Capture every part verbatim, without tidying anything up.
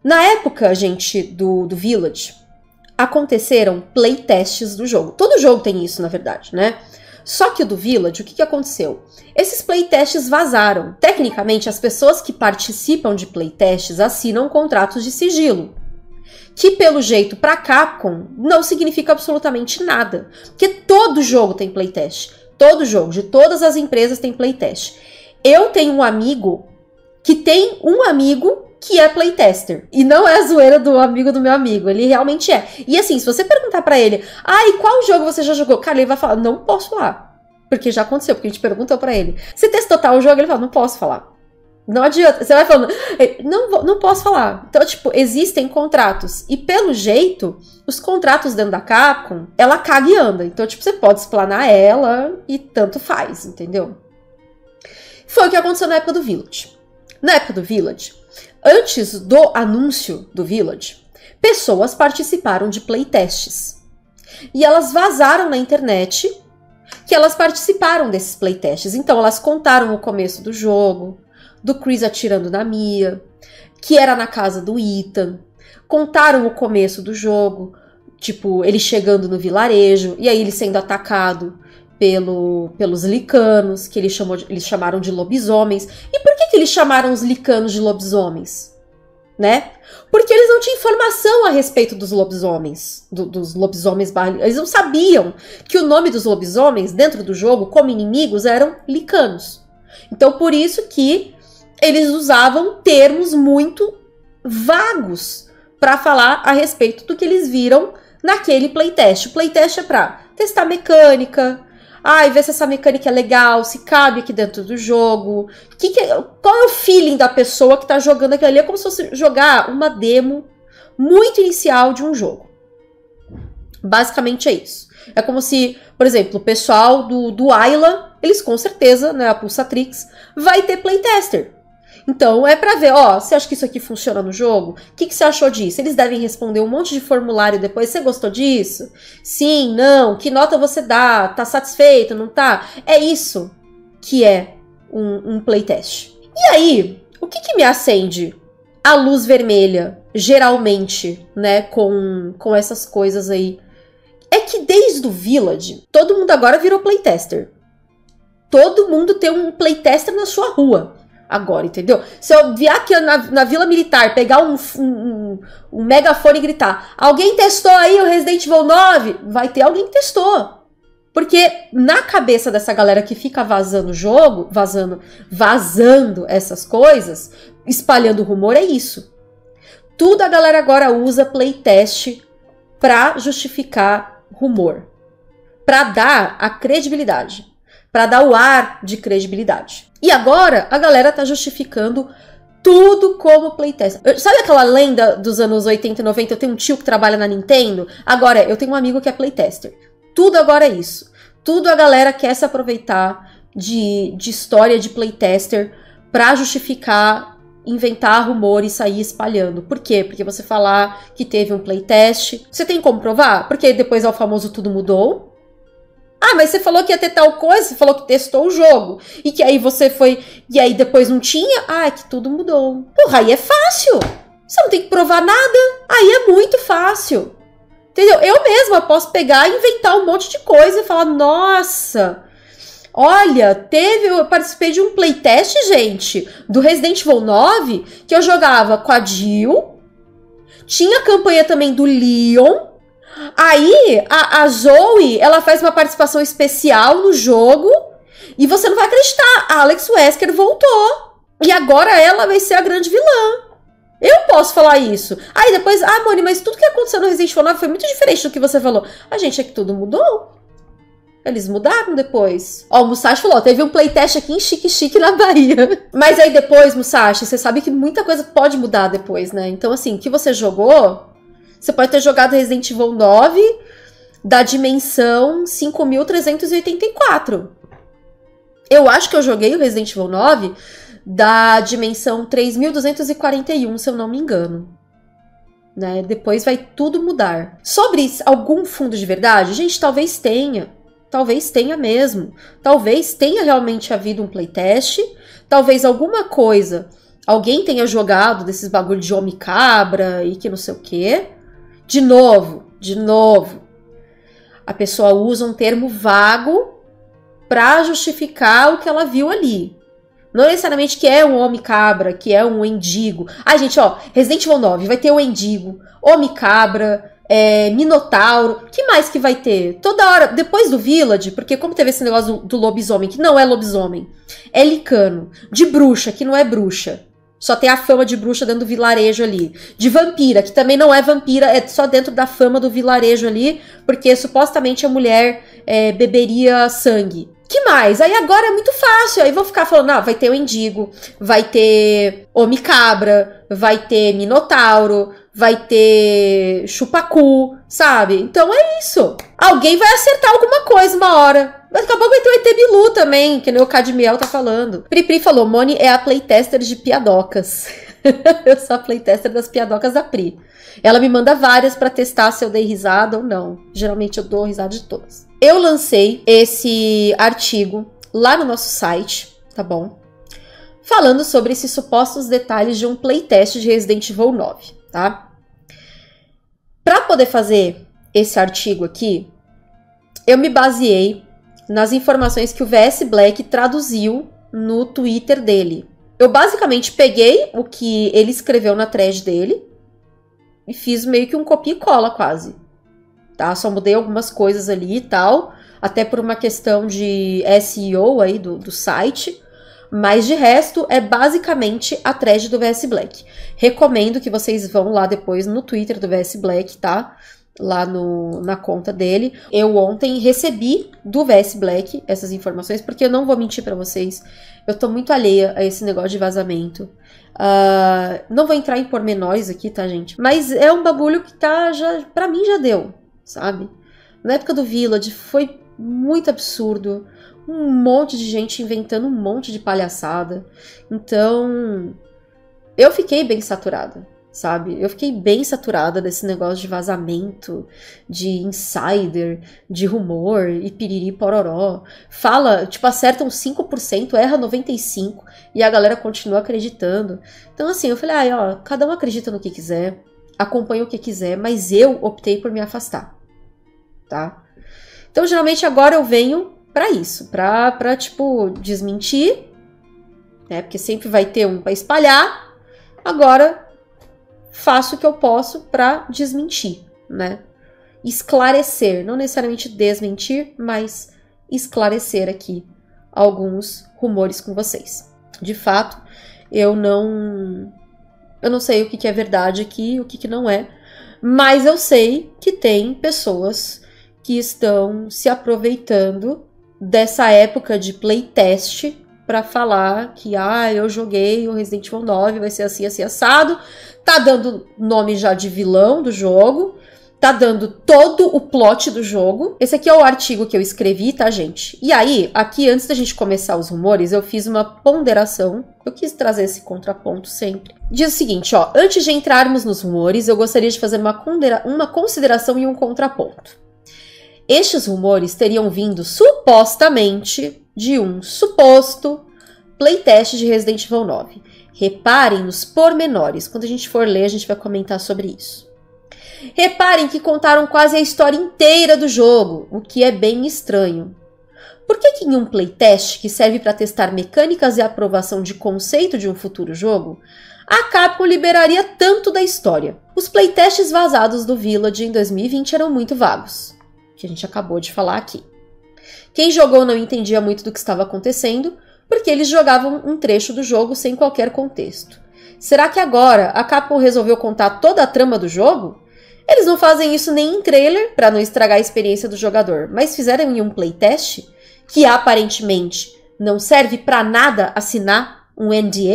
Na época, gente, do, do Village, aconteceram playtests do jogo. Todo jogo tem isso, na verdade, né? Só que o do Village, o que, que aconteceu? Esses playtests vazaram. Tecnicamente, as pessoas que participam de playtests assinam contratos de sigilo. Que, pelo jeito, para Capcom, não significa absolutamente nada. Porque todo jogo tem playtest. Todo jogo, de todas as empresas, tem playtest. Eu tenho um amigo que tem um amigo que é playtester. E não é a zoeira do amigo do meu amigo. Ele realmente é. E assim, se você perguntar pra ele, ah, e qual jogo você já jogou? Cara, ele vai falar, não posso falar. Porque já aconteceu, porque a gente perguntou pra ele. Você testou tal jogo? Ele fala, não posso falar. Não adianta. Você vai falando, não, não posso falar. Então, tipo, existem contratos. E pelo jeito, os contratos dentro da Capcom, ela caga e anda. Então, tipo, você pode explanar ela e tanto faz, entendeu? Foi o que aconteceu na época do Village. Na época do Village, antes do anúncio do Village, pessoas participaram de playtests. E elas vazaram na internet que elas participaram desses playtests. Então, elas contaram o começo do jogo, do Chris atirando na Mia, que era na casa do Ethan. Contaram o começo do jogo, tipo, ele chegando no vilarejo, e aí ele sendo atacado pelo, pelos licanos, que ele chamou de, eles chamaram de lobisomens. E por que, que eles chamaram os licanos de lobisomens? Né? Porque eles não tinham informação a respeito dos lobisomens, do, dos lobisomens barra... Eles não sabiam que o nome dos lobisomens dentro do jogo, como inimigos, eram licanos. Então, por isso que eles usavam termos muito vagos para falar a respeito do que eles viram naquele playtest. O playtest é para testar mecânica, ai, ver se essa mecânica é legal, se cabe aqui dentro do jogo, que que é, qual é o feeling da pessoa que tá jogando aquilo ali. É como se fosse jogar uma demo muito inicial de um jogo. Basicamente é isso. É como se, por exemplo, o pessoal do, do Ayla, eles com certeza, né, a Pulsatrix, vai ter playtester. Então, é pra ver, ó, você acha que isso aqui funciona no jogo? O que, que você achou disso? Eles devem responder um monte de formulário depois. Você gostou disso? Sim, não. Que nota você dá? Tá satisfeito? Não tá? É isso que é um, um playtest. E aí, o que, que me acende a luz vermelha, geralmente, né, com, com essas coisas aí? É que desde o Village, todo mundo agora virou playtester. Todo mundo tem um playtester na sua rua. Agora, entendeu? Se eu vier aqui na, na Vila Militar, pegar um, um, um megafone e gritar, alguém testou aí o Resident Evil nove? Vai ter alguém que testou. Porque na cabeça dessa galera que fica vazando o jogo, vazando, vazando essas coisas, espalhando rumor, é isso. Tudo a galera agora usa playtest pra justificar rumor. Pra dar a credibilidade. Pra dar o ar de credibilidade. E agora a galera tá justificando tudo como playtest. Sabe aquela lenda dos anos oitenta e noventa? Eu tenho um tio que trabalha na Nintendo. Agora, eu tenho um amigo que é playtester. Tudo agora é isso. Tudo a galera quer se aproveitar de, de história de playtester pra justificar, inventar rumor e sair espalhando. Por quê? Porque você falar que teve um playtest, você tem como provar? Porque depois é o famoso tudo mudou. Ah, mas você falou que ia ter tal coisa, você falou que testou o jogo. E que aí você foi... E aí depois não tinha? Ah, é que tudo mudou. Porra, aí é fácil. Você não tem que provar nada. Aí é muito fácil. Entendeu? Eu mesma posso pegar e inventar um monte de coisa e falar, nossa, olha, teve... Eu participei de um playtest, gente, do Resident Evil nove, que eu jogava com a Jill. Tinha a campanha também do Leon. Aí, a, a Zoe, ela faz uma participação especial no jogo e você não vai acreditar, a Alex Wesker voltou. E agora ela vai ser a grande vilã. Eu posso falar isso. Aí depois, ah, Moni, mas tudo que aconteceu no Resident Evil nove foi muito diferente do que você falou. A gente, é que tudo mudou. Eles mudaram depois. Ó, o Musashi falou, teve um playtest aqui em Chique Chique na Bahia. Mas aí depois, Musashi, você sabe que muita coisa pode mudar depois, né? Então assim, o que você jogou... Você pode ter jogado Resident Evil nove da dimensão cinco mil trezentos e oitenta e quatro. Eu acho que eu joguei o Resident Evil nove da dimensão três mil duzentos e quarenta e um, se eu não me engano. Né? Depois vai tudo mudar. Sobre algum fundo de verdade, gente, talvez tenha. Talvez tenha mesmo. Talvez tenha realmente havido um playtest. Talvez alguma coisa alguém tenha jogado desses bagulho de homem cabra e que não sei o quê. De novo, de novo, a pessoa usa um termo vago pra justificar o que ela viu ali. Não necessariamente que é um homem cabra, que é um endigo. Ai, gente, ó, Resident Evil nove vai ter o endigo, homem cabra, é, minotauro. Que mais que vai ter? Toda hora, depois do Village, porque como teve esse negócio do, do lobisomem, que não é lobisomem, é licano, de bruxa, que não é bruxa. Só tem a fama de bruxa dentro do vilarejo ali. De vampira, que também não é vampira, é só dentro da fama do vilarejo ali, porque supostamente a mulher é, beberia sangue. Que mais? Aí agora é muito fácil. Aí vão ficar falando, não, vai ter o endigo, vai ter homem cabra, vai ter minotauro, vai ter chupacu, sabe? Então é isso. Alguém vai acertar alguma coisa uma hora. Mas daqui a pouco vai ter o E T Bilu também, que nem o Cadmiel tá falando. Pri Pri falou, Moni é a playtester de piadocas. Eu sou a playtester das piadocas da Pri. Ela me manda várias pra testar se eu dei risada ou não. Geralmente eu dou risada de todas. Eu lancei esse artigo lá no nosso site, tá bom? Falando sobre esses supostos detalhes de um playtest de Resident Evil nove, tá? Pra poder fazer esse artigo aqui, eu me baseei nas informações que o V S Black traduziu no Twitter dele. Eu basicamente peguei o que ele escreveu na thread dele e fiz meio que um copia e cola quase, tá? Só mudei algumas coisas ali e tal, até por uma questão de S E O aí do, do site, mas de resto é basicamente a thread do V S Black. Recomendo que vocês vão lá depois no Twitter do V S Black, tá? Lá no, na conta dele. Eu ontem recebi do V S Black essas informações, porque eu não vou mentir pra vocês, eu tô muito alheia a esse negócio de vazamento. Uh, não vou entrar em pormenores aqui, tá, gente? Mas é um bagulho que tá, já, pra mim já deu, sabe? Na época do Village foi muito absurdo, um monte de gente inventando um monte de palhaçada. Então, eu fiquei bem saturada, sabe? Eu fiquei bem saturada desse negócio de vazamento, de insider, de rumor e piriri pororó. Fala, tipo, acerta uns cinco por cento, erra noventa e cinco por cento e a galera continua acreditando. Então, assim, eu falei, ah, ó, cada um acredita no que quiser, acompanha o que quiser, mas eu optei por me afastar, tá? Então, geralmente, agora eu venho pra isso, pra, pra tipo, desmentir, né? Porque sempre vai ter um pra espalhar. Agora, faço o que eu posso pra desmentir, né? Esclarecer, não necessariamente desmentir, mas esclarecer aqui alguns rumores com vocês. De fato, eu não... Eu não sei o que, que é verdade aqui, o que, que não é, mas eu sei que tem pessoas que estão se aproveitando dessa época de playtest para falar que, ah, eu joguei o Resident Evil nove, vai ser assim, assim, assado. Tá dando nome já de vilão do jogo, tá dando todo o plot do jogo. Esse aqui é o artigo que eu escrevi, tá, gente? E aí, aqui, antes da gente começar os rumores, eu fiz uma ponderação. Eu quis trazer esse contraponto sempre. Diz o seguinte, ó, antes de entrarmos nos rumores, eu gostaria de fazer uma, uma consideração e um contraponto. Estes rumores teriam vindo supostamente de um suposto playtest de Resident Evil nove. Reparem nos pormenores. Quando a gente for ler, a gente vai comentar sobre isso. Reparem que contaram quase a história inteira do jogo, o que é bem estranho. Por que que em um playtest que serve para testar mecânicas e aprovação de conceito de um futuro jogo, a Capcom liberaria tanto da história? Os playtests vazados do Village em dois mil e vinte eram muito vagos, que a gente acabou de falar aqui. Quem jogou não entendia muito do que estava acontecendo, porque eles jogavam um trecho do jogo sem qualquer contexto. Será que agora a Capcom resolveu contar toda a trama do jogo? Eles não fazem isso nem em trailer, para não estragar a experiência do jogador, mas fizeram em um playtest, que aparentemente não serve para nada assinar um N D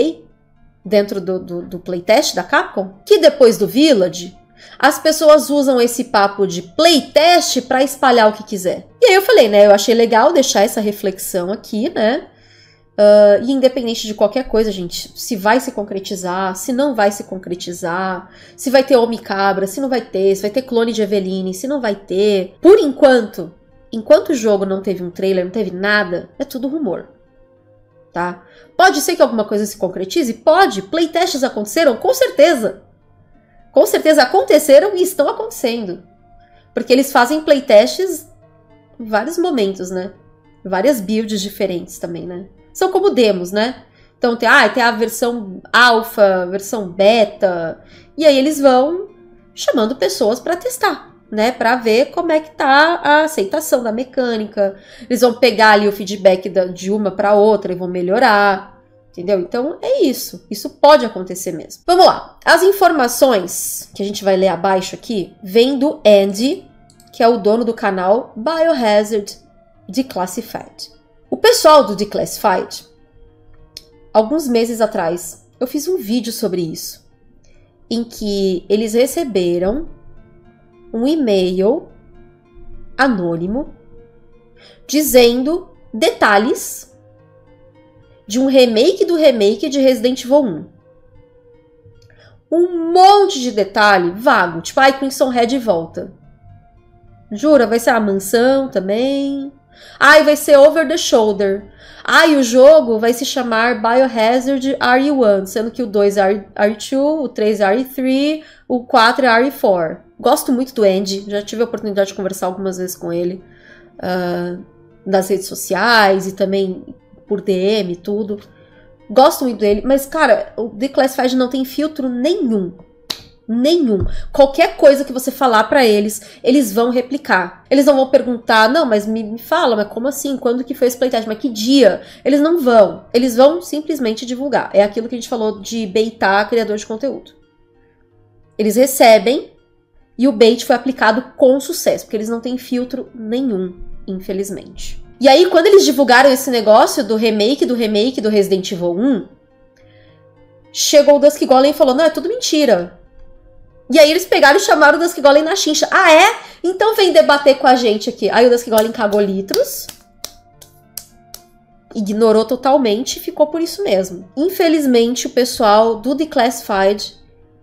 A dentro do, do, do playtest da Capcom, que depois do Village, as pessoas usam esse papo de playtest para espalhar o que quiser. E aí eu falei, né, eu achei legal deixar essa reflexão aqui, né, Uh, e independente de qualquer coisa, gente, se vai se concretizar, se não vai se concretizar, se vai ter Homem Cabra, se não vai ter, se vai ter clone de Eveline, se não vai ter. Por enquanto, enquanto o jogo não teve um trailer, não teve nada, é tudo rumor. tá? Pode ser que alguma coisa se concretize? Pode. Playtests aconteceram? Com certeza. Com certeza aconteceram e estão acontecendo. Porque eles fazem playtests em vários momentos, né? Várias builds diferentes também, né? São como demos, né? Então tem, ah, tem a versão alfa, versão beta, e aí eles vão chamando pessoas para testar, né? Para ver como é que tá a aceitação da mecânica. Eles vão pegar ali o feedback de uma para outra e vão melhorar, entendeu? Então é isso. Isso pode acontecer mesmo. Vamos lá. As informações que a gente vai ler abaixo aqui vêm do Andy, que é o dono do canal Biohazard Declassified. O pessoal do Declassified, alguns meses atrás, eu fiz um vídeo sobre isso, em que eles receberam um e-mail anônimo dizendo detalhes de um remake do remake de Resident Evil um. Um monte de detalhe vago, tipo, ai, Crimson Red volta. Jura, vai ser a mansão também? Ai, vai ser over the shoulder. Ai, o jogo vai se chamar Biohazard R E um, sendo que o dois é R E dois, o três é R E três, o quatro é R E quatro. Gosto muito do Andy, já tive a oportunidade de conversar algumas vezes com ele uh, nas redes sociais e também por D M e tudo. Gosto muito dele, mas, cara, o Declassified não tem filtro nenhum. Nenhum. Qualquer coisa que você falar pra eles, eles vão replicar. Eles não vão perguntar, não, mas me, me fala, mas como assim? Quando que foi esse playtest? Mas que dia? Eles não vão. Eles vão simplesmente divulgar. É aquilo que a gente falou de baitar criador de conteúdo. Eles recebem e o bait foi aplicado com sucesso, porque eles não têm filtro nenhum, infelizmente. E aí, quando eles divulgaram esse negócio do remake, do remake do Resident Evil um, chegou o Dusk Golem e falou, não, é tudo mentira. E aí eles pegaram e chamaram o Dusk Golem na chincha. Ah, é? Então vem debater com a gente aqui. Aí o Dusk Golem cagou litros. Ignorou totalmente e ficou por isso mesmo. Infelizmente, o pessoal do Declassified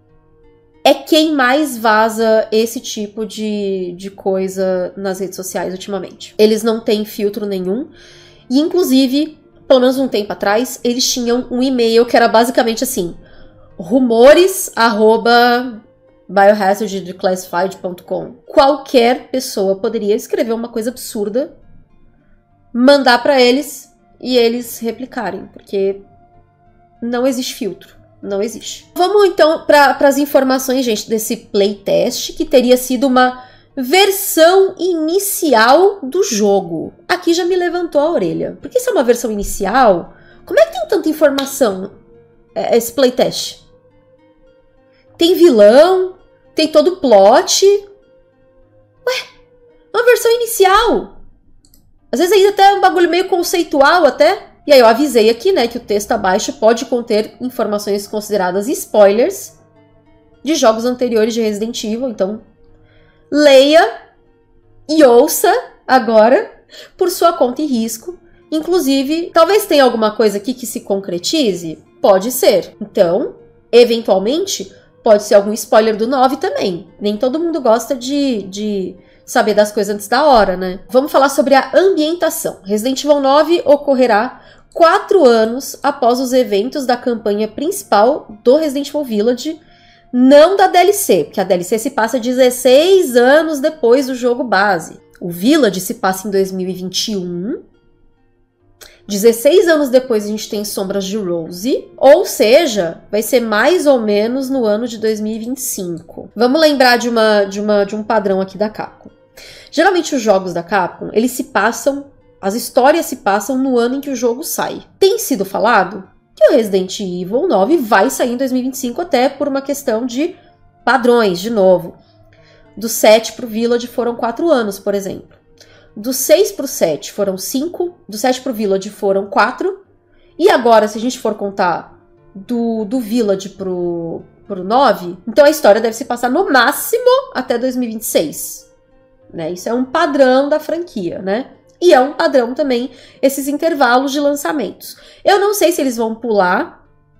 é quem mais vaza esse tipo de, de coisa nas redes sociais ultimamente. Eles não têm filtro nenhum. E, inclusive, pelo menos um tempo atrás, eles tinham um e-mail que era basicamente assim, rumores, arroba... biohazard declassified ponto com. Qualquer pessoa poderia escrever uma coisa absurda, mandar para eles e eles replicarem, porque não existe filtro, não existe. Vamos então para as informações, gente, desse playtest, que teria sido uma versão inicial do jogo. Aqui já me levantou a orelha, porque se é uma versão inicial, como é que tem tanta informação esse playtest? Tem vilão, tem todo o plot. Ué, uma versão inicial. Às vezes ainda até é um bagulho meio conceitual até. E aí eu avisei aqui, né, que o texto abaixo pode conter informações consideradas spoilers de jogos anteriores de Resident Evil. Então, leia e ouça agora por sua conta e risco. Inclusive, talvez tenha alguma coisa aqui que se concretize. Pode ser. Então, eventualmente... pode ser algum spoiler do nove também. Nem todo mundo gosta de, de saber das coisas antes da hora, né? Vamos falar sobre a ambientação. Resident Evil nove ocorrerá quatro anos após os eventos da campanha principal do Resident Evil Village, não da D L C, porque a D L C se passa dezesseis anos depois do jogo base. O Village se passa em dois mil e vinte e um... dezesseis anos depois a gente tem Sombras de Rose, ou seja, vai ser mais ou menos no ano de dois mil e vinte e cinco. Vamos lembrar de, uma, de, uma, de um padrão aqui da Capcom. Geralmente os jogos da Capcom, eles se passam, as histórias se passam no ano em que o jogo sai. Tem sido falado que o Resident Evil nove vai sair em dois mil e vinte e cinco até por uma questão de padrões, de novo. Do sete pro Village foram quatro anos, por exemplo. Do seis pro sete foram cinco, do sete pro Village foram quatro, e agora, se a gente for contar do, do Village pro, pro nove, então a história deve se passar no máximo até dois mil e vinte e seis. Né? Isso é um padrão da franquia, né? E é um padrão também esses intervalos de lançamentos. Eu não sei se eles vão pular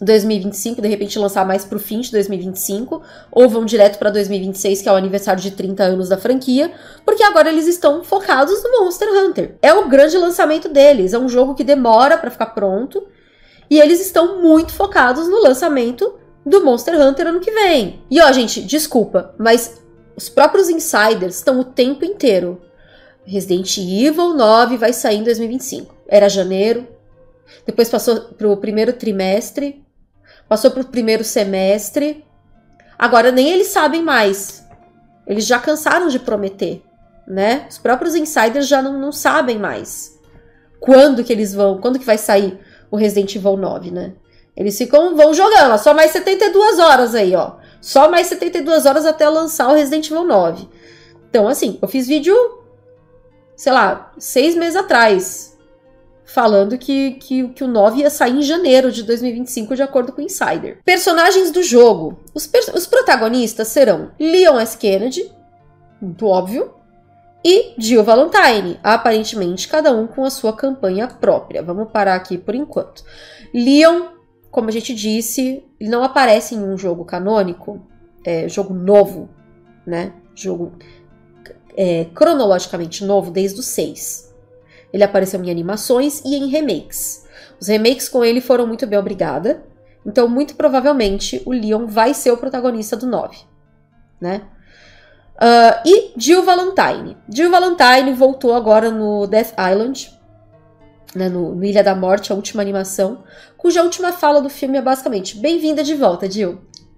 dois mil e vinte e cinco, de repente lançar mais pro fim de dois mil e vinte e cinco, ou vão direto pra dois mil e vinte e seis, que é o aniversário de trinta anos da franquia, porque agora eles estão focados no Monster Hunter. É o grande lançamento deles, é um jogo que demora pra ficar pronto, e eles estão muito focados no lançamento do Monster Hunter ano que vem. E ó, gente, desculpa, mas os próprios insiders estão o tempo inteiro. Resident Evil nove vai sair em dois mil e vinte e cinco. Era janeiro, depois passou pro primeiro trimestre, passou pro primeiro semestre. Agora nem eles sabem mais. Eles já cansaram de prometer, né? Os próprios insiders já não, não sabem mais quando que eles vão, quando que vai sair o Resident Evil nove, né? Eles ficam, vão jogando, ó, só mais setenta e duas horas aí, ó. Só mais setenta e duas horas até lançar o Resident Evil nove. Então, assim, eu fiz vídeo, sei lá, seis meses atrás, falando que, que, que o nove ia sair em janeiro de dois mil e vinte e cinco, de acordo com o Insider. Personagens do jogo. Os, os protagonistas serão Leon S. Kennedy, muito óbvio, e Jill Valentine, aparentemente cada um com a sua campanha própria. Vamos parar aqui por enquanto. Leon, como a gente disse, ele não aparece em um jogo canônico, é, jogo novo, né? Jogo é, cronologicamente novo desde o seis. Ele apareceu em animações e em remakes. Os remakes com ele foram muito bem, obrigada. Então, muito provavelmente, o Leon vai ser o protagonista do nove, né? Uh, e Jill Valentine. Jill Valentine voltou agora no Death Island, né, no, no Ilha da Morte, a última animação, cuja última fala do filme é basicamente: bem-vinda de volta, Jill.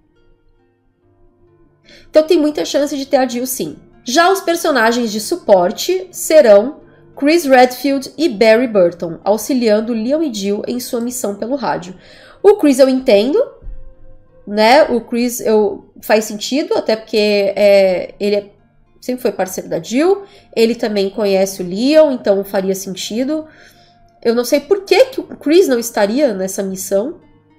Então tem muita chance de ter a Jill, sim. Já os personagens de suporte serão Chris Redfield e Barry Burton, auxiliando Leon e Jill em sua missão pelo rádio. O Chris eu entendo, né? O Chris eu, faz sentido, até porque é, ele é, sempre foi parceiro da Jill, ele também conhece o Leon, então faria sentido. Eu não sei por que, que o Chris não estaria nessa missão,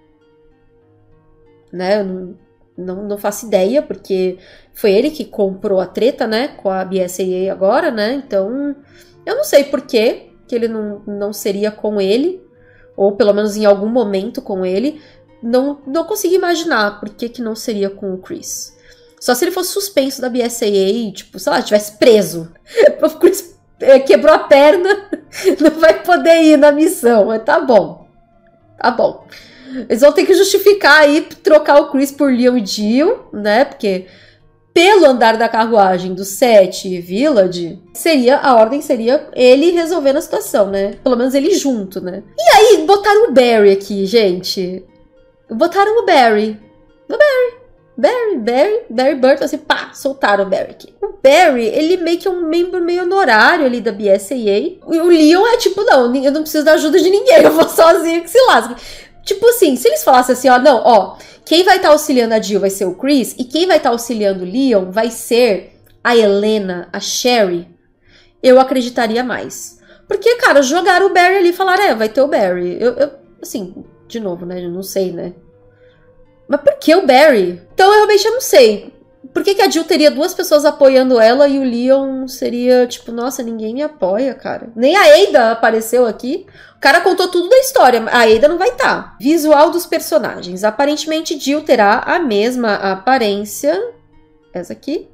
né? Eu não, não, não faço ideia, porque foi ele que comprou a treta, né? Com a B S A A agora, né? Então, eu não sei por que que ele não, não seria com ele, ou pelo menos em algum momento com ele. Não, não consigo imaginar por que, que não seria com o Chris. Só se ele fosse suspenso da B S A A e, tipo, sei lá, estivesse preso. O Chris quebrou a perna, não vai poder ir na missão. Mas tá bom. Tá bom. Eles vão ter que justificar aí, trocar o Chris por Leon e Jill, né? Porque pelo andar da carruagem do Sete Village, seria, a ordem seria ele resolvendo a situação, né? Pelo menos ele junto, né? E aí, botaram o Barry aqui, gente. Botaram o Barry. O Barry. Barry, Barry, Barry Burton, assim, pá, soltaram o Barry aqui. O Barry, ele meio que é um membro meio honorário ali da B S A A. O Leon é tipo, não, eu não preciso da ajuda de ninguém, eu vou sozinho que se lasque. Tipo assim, se eles falassem assim, ó, não, ó, quem vai estar tá auxiliando a Jill vai ser o Chris, e quem vai estar tá auxiliando o Leon vai ser a Helena, a Sherry, eu acreditaria mais. Porque, cara, jogaram o Barry ali e falaram, é, vai ter o Barry. Eu, eu assim... De novo, né? Eu não sei, né? Mas por que o Barry? Então, eu realmente eu não sei. Por que, que a Jill teria duas pessoas apoiando ela e o Leon seria, tipo, nossa, ninguém me apoia, cara. Nem a Ada apareceu aqui. O cara contou tudo da história. A Ada não vai estar. Visual dos personagens. Aparentemente, Jill terá a mesma aparência. Essa aqui.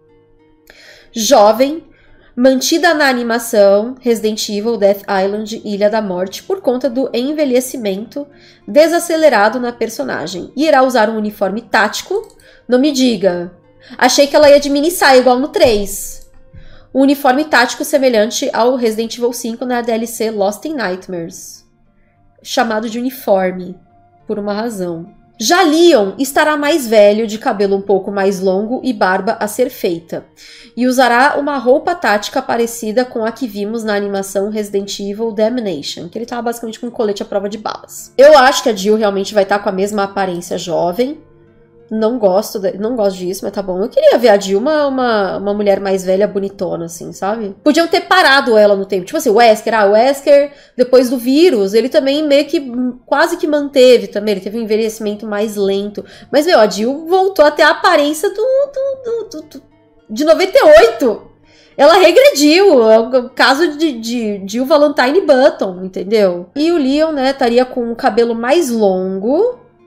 Jovem. Mantida na animação Resident Evil, Death Island e Ilha da Morte por conta do envelhecimento desacelerado na personagem. E irá usar um uniforme tático. Não me diga. Achei que ela ia de mini saia igual no três. Um uniforme tático semelhante ao Resident Evil cinco na D L C Lost in Nightmares. Chamado de uniforme, por uma razão. Já Leon estará mais velho, de cabelo um pouco mais longo e barba a ser feita. E usará uma roupa tática parecida com a que vimos na animação Resident Evil Damnation, que ele estava basicamente com um colete à prova de balas. Eu acho que a Jill realmente vai estar com a mesma aparência jovem. Não gosto, de, não gosto disso, mas tá bom. Eu queria ver a Jill uma, uma, uma mulher mais velha, bonitona, assim, sabe? Podiam ter parado ela no tempo. Tipo assim, o Wesker, ah, o Wesker, depois do vírus, ele também meio que, quase que manteve também. Ele teve um envelhecimento mais lento. Mas, meu, a Jill voltou a ter a aparência do, do, do, do, do de noventa e oito. Ela regrediu. É o caso de, de Jill Valentine Button, entendeu? E o Leon, né, estaria com o cabelo mais longo.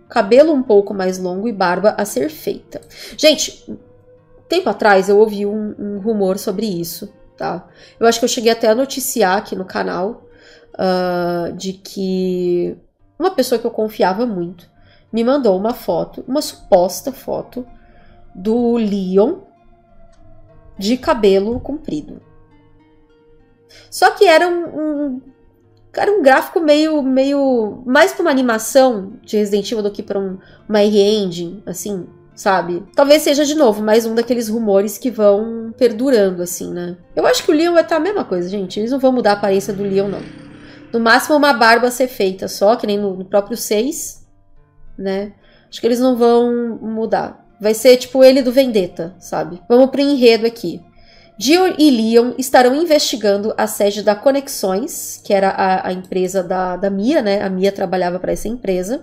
cabelo um pouco mais longo e barba a ser feita. Gente, tempo atrás eu ouvi um, um rumor sobre isso, tá? Eu acho que eu cheguei até a noticiar aqui no canal uh, de que uma pessoa que eu confiava muito me mandou uma foto, uma suposta foto do Leon de cabelo comprido. Só que era um, um, era um gráfico meio, meio mais para uma animação de Resident Evil do que para um, uma R-Engine, assim, sabe? Talvez seja, de novo, mais um daqueles rumores que vão perdurando, assim, né? Eu acho que o Leon vai estar a mesma coisa, gente. Eles não vão mudar a aparência do Leon, não. No máximo, uma barba a ser feita só, que nem no, no próprio seis, né? Acho que eles não vão mudar. Vai ser tipo ele do Vendetta, sabe? Vamos pro enredo aqui. Jill e Leon estarão investigando a sede da Conexões, que era a, a empresa da, da Mia, né? A Mia trabalhava para essa empresa.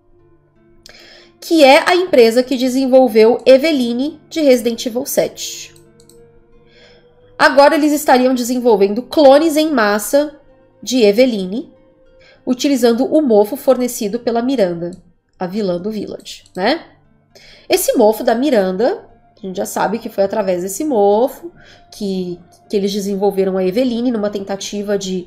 Que é a empresa que desenvolveu Eveline de Resident Evil sete. Agora eles estariam desenvolvendo clones em massa de Eveline, utilizando o mofo fornecido pela Miranda, a vilã do Village, né? Esse mofo da Miranda, a gente já sabe que foi através desse mofo que, que eles desenvolveram a Eveline numa tentativa de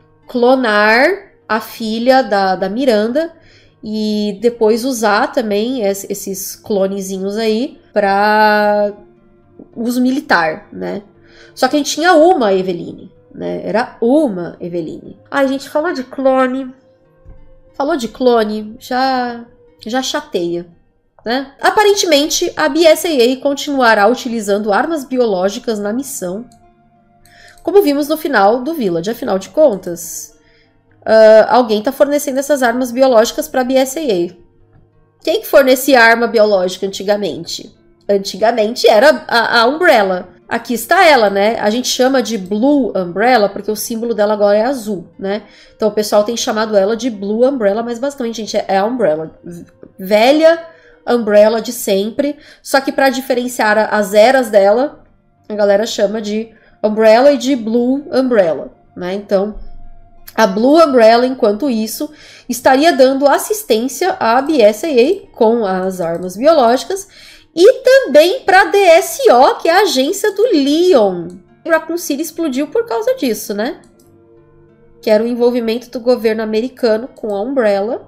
clonar a filha da, da Miranda e depois usar também esses clonezinhos aí para uso militar, né? Só que a gente tinha uma Eveline, né? Era uma Eveline. Ai, a gente falou de clone. Falou de clone, já, já chateia, né? Aparentemente, a B S A A continuará utilizando armas biológicas na missão, como vimos no final do Village. Afinal de contas, uh, alguém está fornecendo essas armas biológicas para a B S A A. Quem que fornecia arma biológica antigamente? Antigamente era a, a Umbrella. Aqui está ela, né? A gente chama de Blue Umbrella porque o símbolo dela agora é azul, né? Então o pessoal tem chamado ela de Blue Umbrella, mas basicamente, gente, é a Umbrella. Velha Umbrella de sempre, só que para diferenciar as eras dela, a galera chama de Umbrella e de Blue Umbrella, né? Então, a Blue Umbrella, enquanto isso, estaria dando assistência à B S A A com as armas biológicas e também para a D S O, que é a agência do Leon. Raccoon City explodiu por causa disso, né? Que era o envolvimento do governo americano com a Umbrella.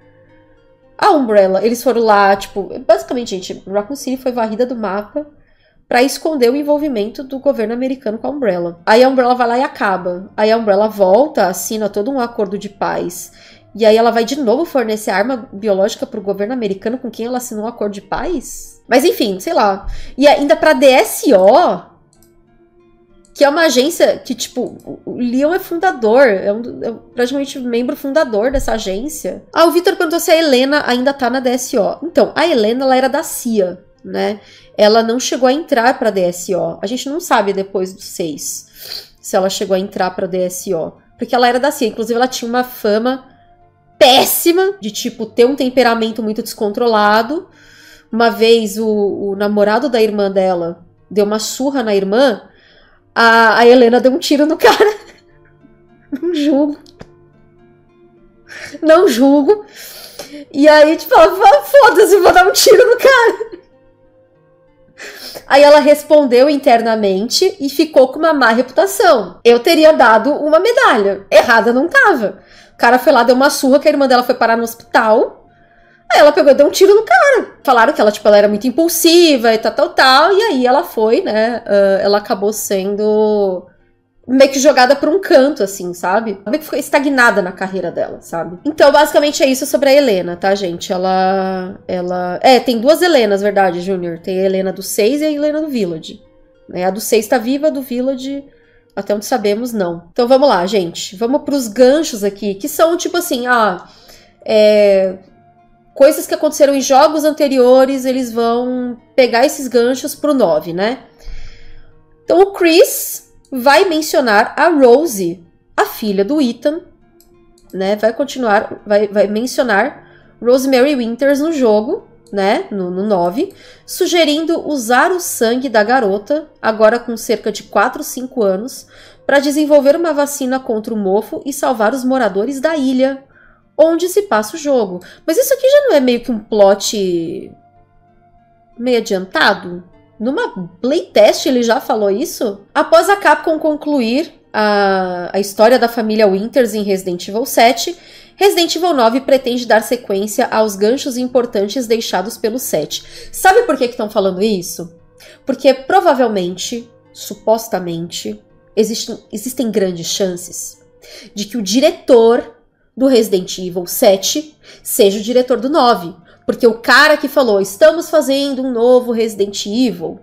A Umbrella, eles foram lá, tipo, basicamente, gente, Raccoon City foi varrida do mapa para esconder o envolvimento do governo americano com a Umbrella. Aí a Umbrella vai lá e acaba. Aí a Umbrella volta, assina todo um acordo de paz. E aí ela vai de novo fornecer arma biológica para o governo americano com quem ela assinou um acordo de paz? Mas enfim, sei lá. E ainda para a D S O, que é uma agência que, tipo, o Leon é fundador, é, um, é praticamente membro fundador dessa agência. Ah, o Victor perguntou se a Helena ainda tá na D S O. Então, a Helena, ela era da C I A, né? Ela não chegou a entrar pra D S O. A gente não sabe depois do seis se ela chegou a entrar pra D S O. Porque ela era da C I A. Inclusive, ela tinha uma fama péssima de, tipo, ter um temperamento muito descontrolado. Uma vez, o, o namorado da irmã dela deu uma surra na irmã. A, a Helena deu um tiro no cara. Não julgo. Não julgo. E aí, tipo, ela foda-se, vou dar um tiro no cara. Aí ela respondeu internamente e ficou com uma má reputação. Eu teria dado uma medalha. Errada não tava. O cara foi lá, deu uma surra, que a irmã dela foi parar no hospital. Aí ela pegou e deu um tiro no cara. Falaram que ela, tipo, ela era muito impulsiva e tal, tal, tal. E aí ela foi, né? Uh, ela acabou sendo meio que jogada por um canto, assim, sabe? Meio que ficou estagnada na carreira dela, sabe? Então, basicamente é isso sobre a Helena, tá, gente? Ela... ela... É, tem duas Helenas, verdade, Júnior. Tem a Helena do seis e a Helena do Village. Né? A do seis tá viva, a do Village, até onde sabemos, não. Então, vamos lá, gente. Vamos pros ganchos aqui, que são, tipo assim, ah... É... coisas que aconteceram em jogos anteriores, eles vão pegar esses ganchos pro nove, né? Então o Chris vai mencionar a Rosie, a filha do Ethan, né? Vai continuar, vai, vai mencionar Rosemary Winters no jogo, né? No, no nove, sugerindo usar o sangue da garota, agora com cerca de quatro, cinco anos, para desenvolver uma vacina contra o mofo e salvar os moradores da ilha, onde se passa o jogo. Mas isso aqui já não é meio que um plot meio adiantado? Numa playtest ele já falou isso? Após a Capcom concluir a, a história da família Winters em Resident Evil sete, Resident Evil nove pretende dar sequência aos ganchos importantes deixados pelo sete. Sabe por que estão falando isso? Porque provavelmente, supostamente, existem, existem grandes chances de que o diretor do Resident Evil sete seja o diretor do nove. Porque o cara que falou, estamos fazendo um novo Resident Evil,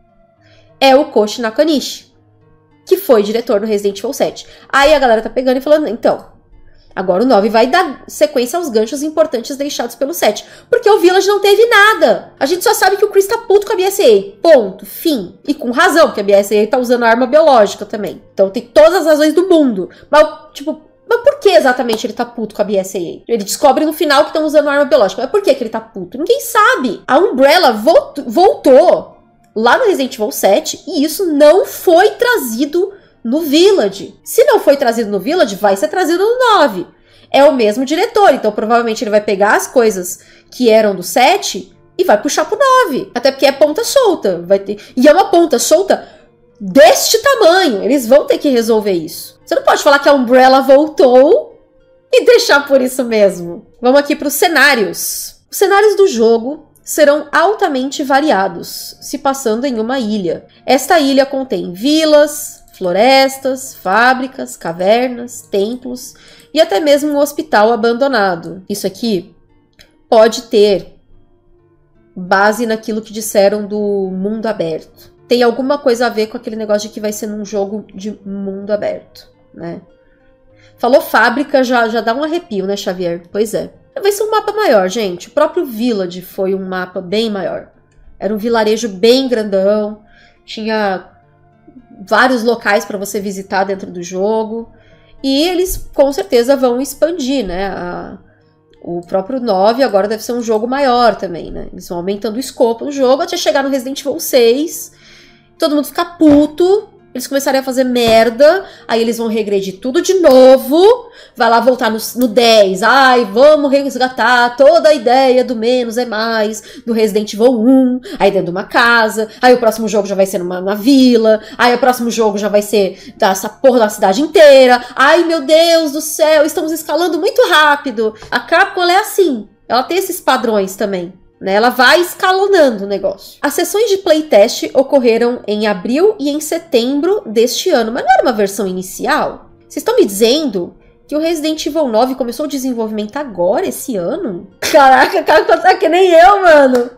é o Koji Nakanishi, que foi diretor do Resident Evil sete. Aí a galera tá pegando e falando, então, agora o nove vai dar sequência aos ganchos importantes deixados pelo sete. Porque o Village não teve nada. A gente só sabe que o Chris tá puto com a B S A. Ponto. Fim. E com razão, porque a B S A tá usando arma biológica também. Então tem todas as razões do mundo. Mas, tipo, mas por que exatamente ele tá puto com a B S A? Ele descobre no final que estão usando arma biológica. Mas por que que ele tá puto? Ninguém sabe. A Umbrella volt- voltou lá no Resident Evil sete e isso não foi trazido no Village. Se não foi trazido no Village, vai ser trazido no nove. É o mesmo diretor, então provavelmente ele vai pegar as coisas que eram do sete e vai puxar pro nove. Até porque é ponta solta. Vai ter... E é uma ponta solta deste tamanho. Eles vão ter que resolver isso. Você não pode falar que a Umbrella voltou e deixar por isso mesmo. Vamos aqui para os cenários. Os cenários do jogo serão altamente variados, se passando em uma ilha. Esta ilha contém vilas, florestas, fábricas, cavernas, templos e até mesmo um hospital abandonado. Isso aqui pode ter base naquilo que disseram do mundo aberto. Tem alguma coisa a ver com aquele negócio de que vai ser num jogo de mundo aberto, né? Falou fábrica, já, já dá um arrepio, né, Xavier? Pois é. Vai ser um mapa maior, gente. O próprio Village foi um mapa bem maior. Era um vilarejo bem grandão. Tinha vários locais para você visitar dentro do jogo. E eles, com certeza, vão expandir, né? A, o próprio nove agora deve ser um jogo maior também, né? Eles vão aumentando o escopo do jogo até chegar no Resident Evil seis. Todo mundo fica puto. Eles começarem a fazer merda, aí eles vão regredir tudo de novo, vai lá voltar no, no dez, ai, vamos resgatar toda a ideia do menos é mais, do Resident Evil um, aí dentro de uma casa, aí o próximo jogo já vai ser numa, numa vila, aí o próximo jogo já vai ser dessa porra da cidade inteira, ai meu Deus do céu, estamos escalando muito rápido. A Capcom, ela é assim, ela tem esses padrões também. Ela vai escalonando o negócio. As sessões de playtest ocorreram em abril e em setembro deste ano, mas não era uma versão inicial? Vocês estão me dizendo que o Resident Evil nove começou o desenvolvimento agora, esse ano? Caraca, a Capcom tá que nem eu, mano.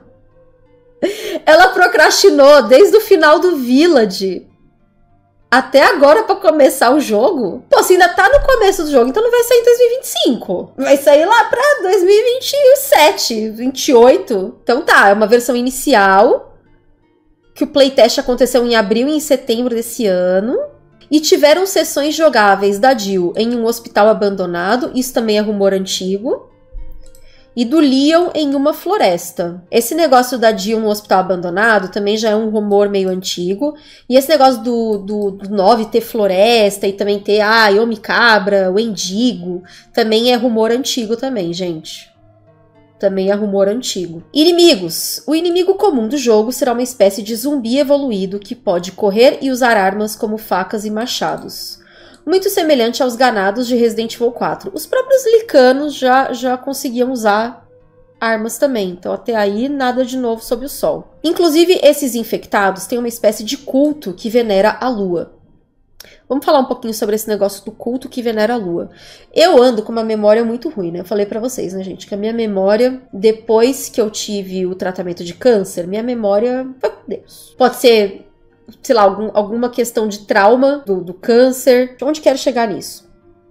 Ela procrastinou desde o final do Village até agora pra começar o jogo? Pô, se ainda tá no começo do jogo, então não vai sair em dois mil e vinte e cinco. Vai sair lá pra dois mil e vinte e sete, vinte e oito. Então tá, é uma versão inicial, que o playtest aconteceu em abril e em setembro desse ano. E tiveram sessões jogáveis da Jill em um hospital abandonado, isso também é rumor antigo. E do Leon em uma floresta. Esse negócio da Jill no hospital abandonado também já é um rumor meio antigo. E esse negócio do, do, do nove ter floresta e também ter, ah, Yomi-Cabra, o Endigo, também é rumor antigo também, gente. Também é rumor antigo. Inimigos. O inimigo comum do jogo será uma espécie de zumbi evoluído que pode correr e usar armas como facas e machados. Muito semelhante aos ganados de Resident Evil quatro. Os próprios Lycanos já, já conseguiam usar armas também, então até aí nada de novo sob o sol. Inclusive, esses infectados têm uma espécie de culto que venera a lua. Vamos falar um pouquinho sobre esse negócio do culto que venera a lua. Eu ando com uma memória muito ruim, né? Eu falei pra vocês, né, gente, que a minha memória, depois que eu tive o tratamento de câncer, minha memória, meu Deus, pode ser... sei lá, algum, alguma questão de trauma do, do câncer. Onde quero chegar nisso?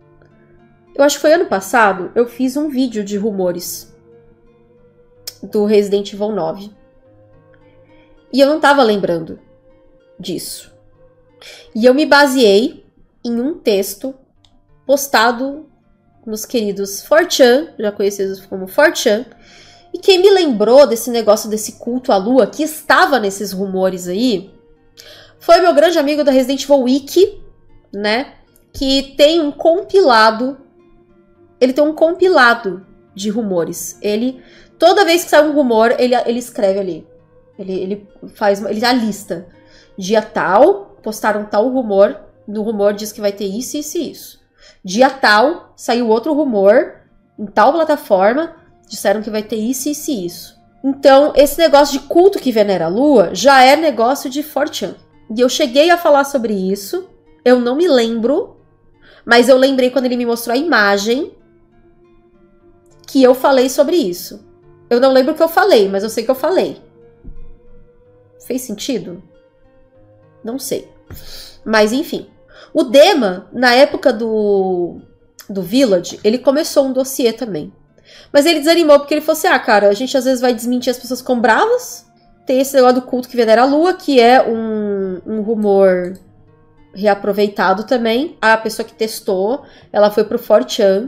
Eu acho que foi ano passado, eu fiz um vídeo de rumores do Resident Evil nove. E eu não tava lembrando disso. E eu me baseei em um texto postado nos queridos four chan, já conhecidos como four chan. E quem me lembrou desse negócio desse culto à lua, que estava nesses rumores aí, foi meu grande amigo da Resident Evil Wiki, né? Que tem um compilado ele tem um compilado de rumores. Ele, toda vez que sai um rumor, ele, ele escreve ali. Ele, ele faz, ele alista. Dia tal, postaram tal rumor, no rumor diz que vai ter isso, isso e isso. Dia tal, saiu outro rumor, em tal plataforma, disseram que vai ter isso, isso e isso. Então, esse negócio de culto que venera a lua já é negócio de quatro chan. E eu cheguei a falar sobre isso, eu não me lembro, mas eu lembrei quando ele me mostrou a imagem que eu falei sobre isso. Eu não lembro o que eu falei, mas eu sei que eu falei. Fez sentido? Não sei. Mas, enfim. O Dema, na época do, do Village, ele começou um dossiê também. Mas ele desanimou porque ele falou assim, ah, cara, a gente às vezes vai desmentir as pessoas com bravas. Tem esse negócio do culto que venera a lua, que é um, um rumor reaproveitado também. A pessoa que testou, ela foi pro quatro chan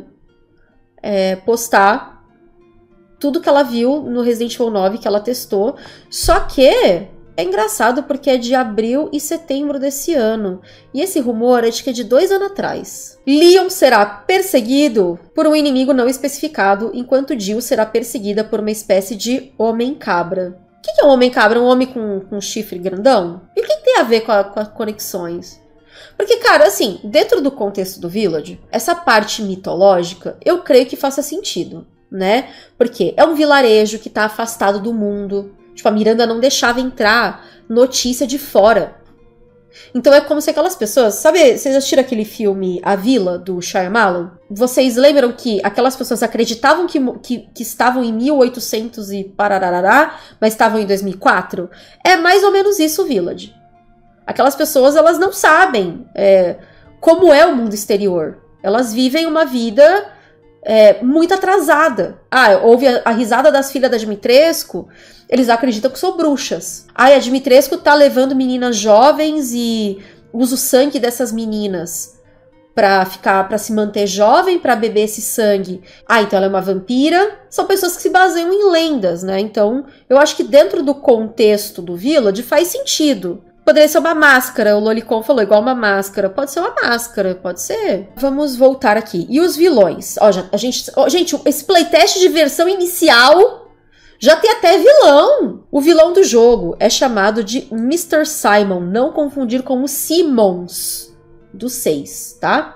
é, postar tudo que ela viu no Resident Evil nove que ela testou. Só que é engraçado porque é de abril e setembro desse ano. E esse rumor é de que é de dois anos atrás. Leon será perseguido por um inimigo não especificado, enquanto Jill será perseguida por uma espécie de homem-cabra. O que é um homem-cabra? Um homem com, com chifre grandão? E o que tem a ver com, a, com as conexões? Porque, cara, assim, dentro do contexto do Village, essa parte mitológica, eu creio que faça sentido, né? Porque é um vilarejo que tá afastado do mundo. Tipo, a Miranda não deixava entrar notícia de fora. Então é como se aquelas pessoas... Sabe, vocês assistiram aquele filme A Vila, do Shyamalan? Vocês lembram que aquelas pessoas acreditavam que, que, que estavam em mil e oitocentos e parararará, mas estavam em dois mil e quatro? É mais ou menos isso o Village. Aquelas pessoas, elas não sabem é, como é o mundo exterior. Elas vivem uma vida é, muito atrasada. Ah, houve a, a risada das filhas da Dimitrescu... Eles acreditam que são bruxas. Ai, a Dimitrescu tá levando meninas jovens e usa o sangue dessas meninas pra ficar, para se manter jovem, pra beber esse sangue. Ah, então ela é uma vampira. São pessoas que se baseiam em lendas, né? Então, eu acho que dentro do contexto do Village faz sentido. Poderia ser uma máscara, o Lolicon falou, igual uma máscara. Pode ser uma máscara, pode ser. Vamos voltar aqui. E os vilões? Ó, a gente, ó, gente, esse playtest de versão inicial... Já tem até vilão. O vilão do jogo é chamado de mister Simon, não confundir com o Simmons do seis, tá?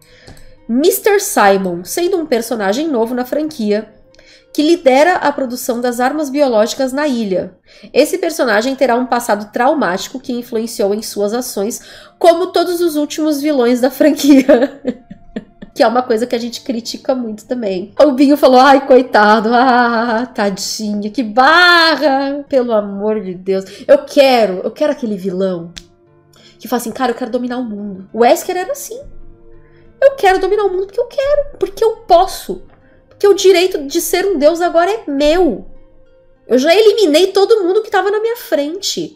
mister Simon, sendo um personagem novo na franquia, que lidera a produção das armas biológicas na ilha. Esse personagem terá um passado traumático que influenciou em suas ações, como todos os últimos vilões da franquia. Que é uma coisa que a gente critica muito também. O Binho falou, ai, coitado, ah, tadinha, que barra, pelo amor de Deus. Eu quero, eu quero aquele vilão que fala assim, cara, eu quero dominar o mundo. O Wesker era assim. Eu quero dominar o mundo porque eu quero, porque eu posso. Porque o direito de ser um deus agora é meu. Eu já eliminei todo mundo que estava na minha frente.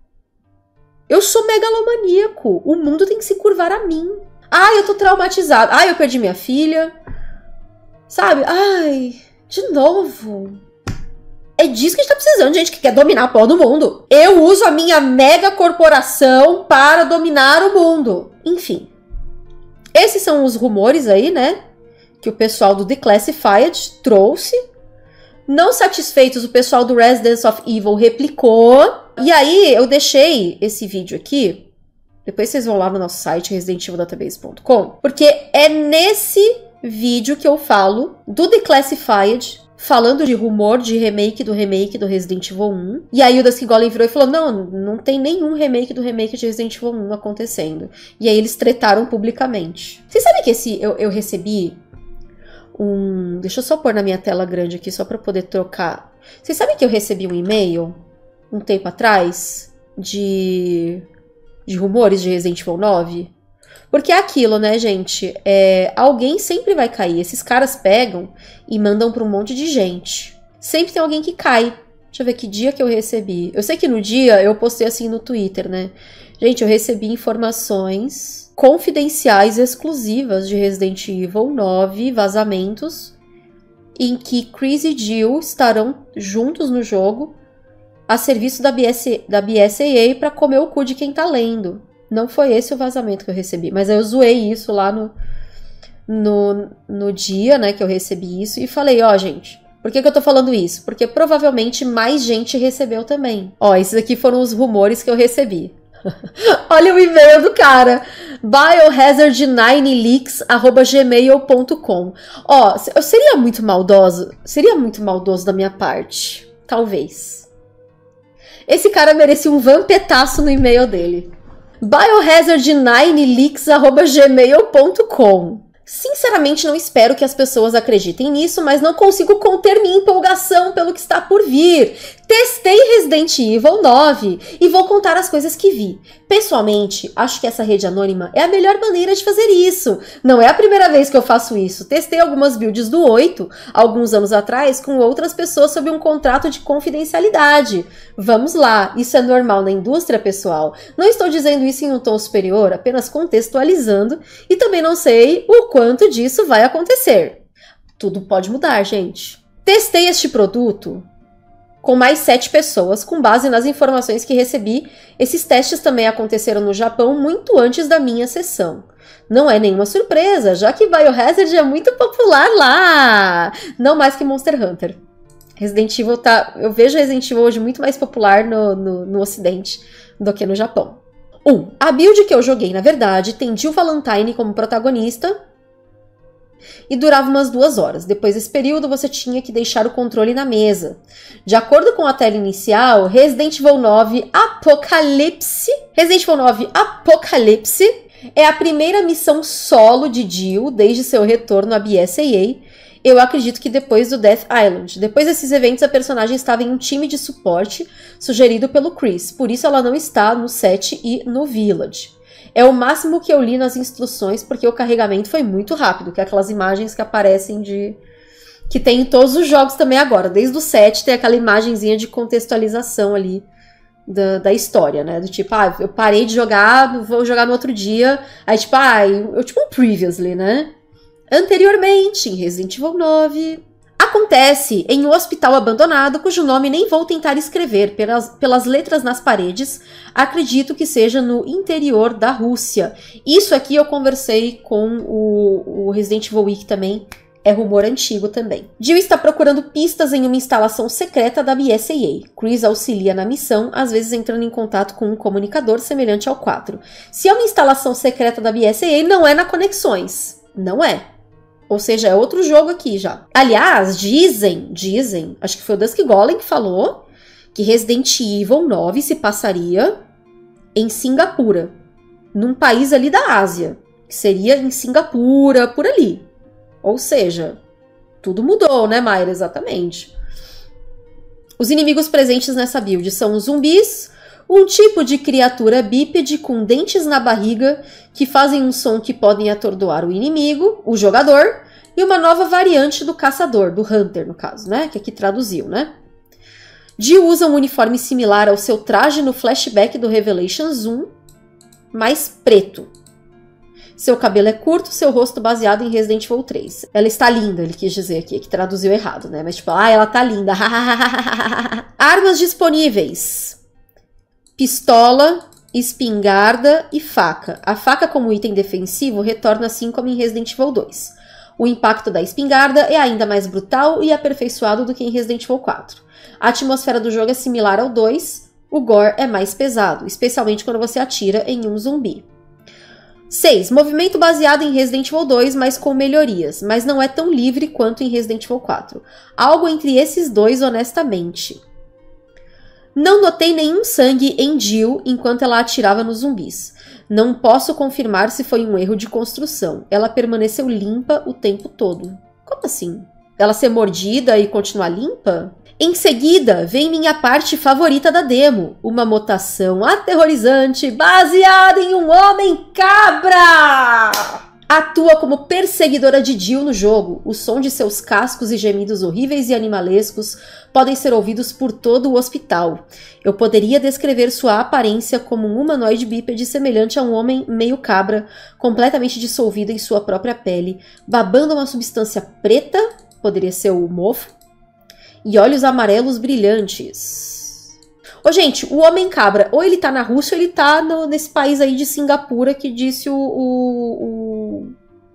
Eu sou megalomaníaco. O mundo tem que se curvar a mim. Ai, eu tô traumatizado. Ai, eu perdi minha filha. Sabe? Ai, de novo. É disso que a gente tá precisando, gente, que quer dominar a porra do mundo. Eu uso a minha mega corporação para dominar o mundo. Enfim. Esses são os rumores aí, né? Que o pessoal do Declassified trouxe. Não satisfeitos, o pessoal do Residence of Evil replicou. E aí, eu deixei esse vídeo aqui. Depois vocês vão lá no nosso site, resident evil database ponto com, porque é nesse vídeo que eu falo do Declassified, falando de rumor de remake do remake do Resident Evil um. E aí o Dusk Golem virou e falou, não, não tem nenhum remake do remake de Resident Evil um acontecendo. E aí eles tretaram publicamente. Vocês sabem que esse eu, eu recebi um... Deixa eu só pôr na minha tela grande aqui, só pra poder trocar. Vocês sabem que eu recebi um e-mail, um tempo atrás, de... de rumores de Resident Evil nove? Porque é aquilo, né, gente? É, alguém sempre vai cair. Esses caras pegam e mandam para um monte de gente. Sempre tem alguém que cai. Deixa eu ver que dia que eu recebi. Eu sei que no dia eu postei assim no Twitter, né? Gente, eu recebi informações confidenciais exclusivas de Resident Evil nove, vazamentos, em que Chris e Jill estarão juntos no jogo a serviço da, B S, da B S A A para comer o cu de quem tá lendo. Não foi esse o vazamento que eu recebi, mas eu zoei isso lá no, no, no dia, né, que eu recebi isso e falei, ó, gente, por que que eu tô falando isso? Porque provavelmente mais gente recebeu também. Ó, esses aqui foram os rumores que eu recebi. Olha o e-mail do cara. biohazard nine leaks arroba gmail ponto com. Ó, eu seria muito maldoso. Seria muito maldoso da minha parte. Talvez. Esse cara merecia um vampetaço no e-mail dele. biohazard nine leaks arroba gmail ponto com. Sinceramente, não espero que as pessoas acreditem nisso, mas não consigo conter minha empolgação pelo que está por vir. Testei Resident Evil nove e vou contar as coisas que vi. Pessoalmente, acho que essa rede anônima é a melhor maneira de fazer isso. Não é a primeira vez que eu faço isso. Testei algumas builds do oito, alguns anos atrás, com outras pessoas sob um contrato de confidencialidade. Vamos lá, isso é normal na indústria, pessoal. Não estou dizendo isso em um tom superior, apenas contextualizando, e também não sei o quanto disso vai acontecer. Tudo pode mudar, gente. Testei este produto com mais sete pessoas, com base nas informações que recebi. Esses testes também aconteceram no Japão muito antes da minha sessão. Não é nenhuma surpresa, já que Biohazard é muito popular lá. Não mais que Monster Hunter. Resident Evil tá... Eu vejo Resident Evil hoje muito mais popular no, no, no Ocidente do que no Japão. um. A build que eu joguei, na verdade, tem Jill Valentine como protagonista e durava umas duas horas. Depois desse período, você tinha que deixar o controle na mesa. De acordo com a tela inicial, Resident Evil nove Apocalipse... Resident Evil nove Apocalipse é a primeira missão solo de Jill desde seu retorno à B S A A. Eu acredito que depois do Death Island. Depois desses eventos, a personagem estava em um time de suporte sugerido pelo Chris. Por isso ela não está no set e no Village. É o máximo que eu li nas instruções, porque o carregamento foi muito rápido, que é aquelas imagens que aparecem de... que tem em todos os jogos também agora. Desde o set tem aquela imagenzinha de contextualização ali da, da história, né? Do tipo, ah, eu parei de jogar, vou jogar no outro dia. Aí tipo, ah, eu, tipo um previously, né? Anteriormente, em Resident Evil nove... Acontece em um hospital abandonado, cujo nome nem vou tentar escrever pelas, pelas letras nas paredes. Acredito que seja no interior da Rússia. Isso aqui eu conversei com o, o Resident Evil Wiki também. É rumor antigo também. Jill está procurando pistas em uma instalação secreta da B S A A. Chris auxilia na missão, às vezes entrando em contato com um comunicador semelhante ao quatro. Se é uma instalação secreta da B S A A, não é na Conexões. Não é. Ou seja, é outro jogo aqui já. Aliás, dizem, dizem, acho que foi o Dusk Golem que falou, que Resident Evil nove se passaria em Singapura. Num país ali da Ásia. Que seria em Singapura, por ali. Ou seja, tudo mudou, né, Mayra? Exatamente. Os inimigos presentes nessa build são os zumbis, um tipo de criatura bípede com dentes na barriga que fazem um som que podem atordoar o inimigo, o jogador, e uma nova variante do caçador, do Hunter, no caso, né? Que aqui traduziu, né? Jill usa um uniforme similar ao seu traje no flashback do Revelations um, mais preto. Seu cabelo é curto, seu rosto baseado em Resident Evil três. Ela está linda, ele quis dizer aqui, que traduziu errado, né? Mas tipo, ah, ela tá linda. Armas disponíveis. Pistola, espingarda e faca. A faca como item defensivo retorna assim como em Resident Evil dois. O impacto da espingarda é ainda mais brutal e aperfeiçoado do que em Resident Evil quatro. A atmosfera do jogo é similar ao dois, o gore é mais pesado, especialmente quando você atira em um zumbi. seis. Movimento baseado em Resident Evil dois, mas com melhorias, mas não é tão livre quanto em Resident Evil quatro. Algo entre esses dois, honestamente. Não notei nenhum sangue em Jill enquanto ela atirava nos zumbis. Não posso confirmar se foi um erro de construção. Ela permaneceu limpa o tempo todo. Como assim? Ela ser mordida e continuar limpa? Em seguida, vem minha parte favorita da demo. Uma mutação aterrorizante baseada em um homem cabra! Atua como perseguidora de Jill no jogo. O som de seus cascos e gemidos horríveis e animalescos podem ser ouvidos por todo o hospital. Eu poderia descrever sua aparência como um humanoide bípede semelhante a um homem meio cabra, completamente dissolvido em sua própria pele, babando uma substância preta, poderia ser o mofo, e olhos amarelos brilhantes. Ô, gente, o homem cabra, ou ele tá na Rússia ou ele tá no, nesse país aí de Singapura que disse o, o, o,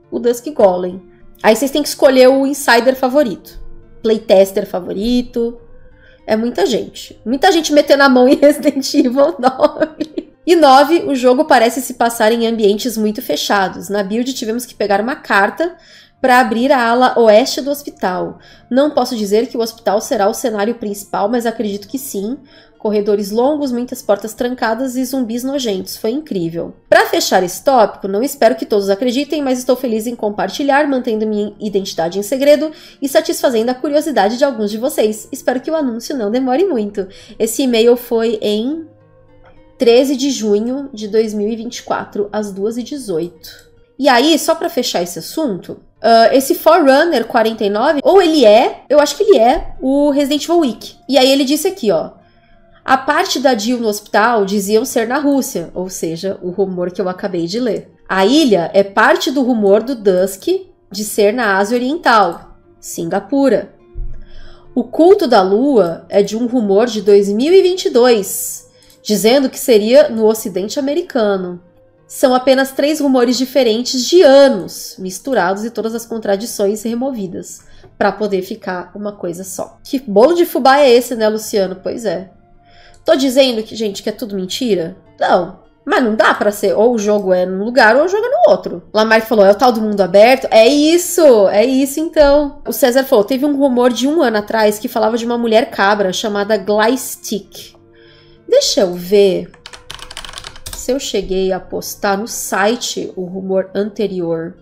o Dusk Golem. Aí vocês têm que escolher o insider favorito, playtester favorito. É muita gente. Muita gente metendo a mão em Resident Evil nove. E nove, o jogo parece se passar em ambientes muito fechados. Na build tivemos que pegar uma carta para abrir a ala oeste do hospital. Não posso dizer que o hospital será o cenário principal, mas acredito que sim. Corredores longos, muitas portas trancadas e zumbis nojentos. Foi incrível. Para fechar esse tópico, não espero que todos acreditem, mas estou feliz em compartilhar, mantendo minha identidade em segredo e satisfazendo a curiosidade de alguns de vocês. Espero que o anúncio não demore muito. Esse e-mail foi em treze de junho de dois mil e vinte e quatro, às duas e dezoito. E aí, só para fechar esse assunto, uh, esse Forerunner quarenta e nove, ou ele é, eu acho que ele é, o Resident Evil Wiki. E aí ele disse aqui, ó, a parte da Jill no hospital diziam ser na Rússia, ou seja, o rumor que eu acabei de ler. A ilha é parte do rumor do Dusk de ser na Ásia Oriental, Singapura. O culto da lua é de um rumor de dois mil e vinte e dois, dizendo que seria no Ocidente americano. São apenas três rumores diferentes de anos, misturados e todas as contradições removidas, para poder ficar uma coisa só. Que bolo de fubá é esse, né, Luciano? Pois é. Tô dizendo que, gente, que é tudo mentira? Não. Mas não dá pra ser, ou o jogo é num lugar ou o jogo é no outro. Lamarck falou, é o tal do mundo aberto? É isso, é isso então. O César falou, teve um rumor de um ano atrás que falava de uma mulher cabra chamada Glystick. Deixa eu ver se eu cheguei a postar no site o rumor anterior.